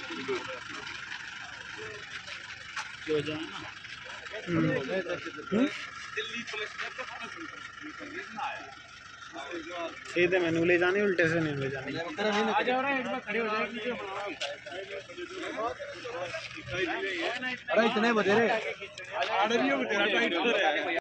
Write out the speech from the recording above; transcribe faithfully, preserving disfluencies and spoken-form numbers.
जो जाए ना दिल्ली पुलिस ने सीधे मैनू ले जाने, उल्टे से नहीं ले जाने। आ जाओ ना, एक बार खड़े हो जाए, वीडियो बनाओ। अरे इतने बजे रे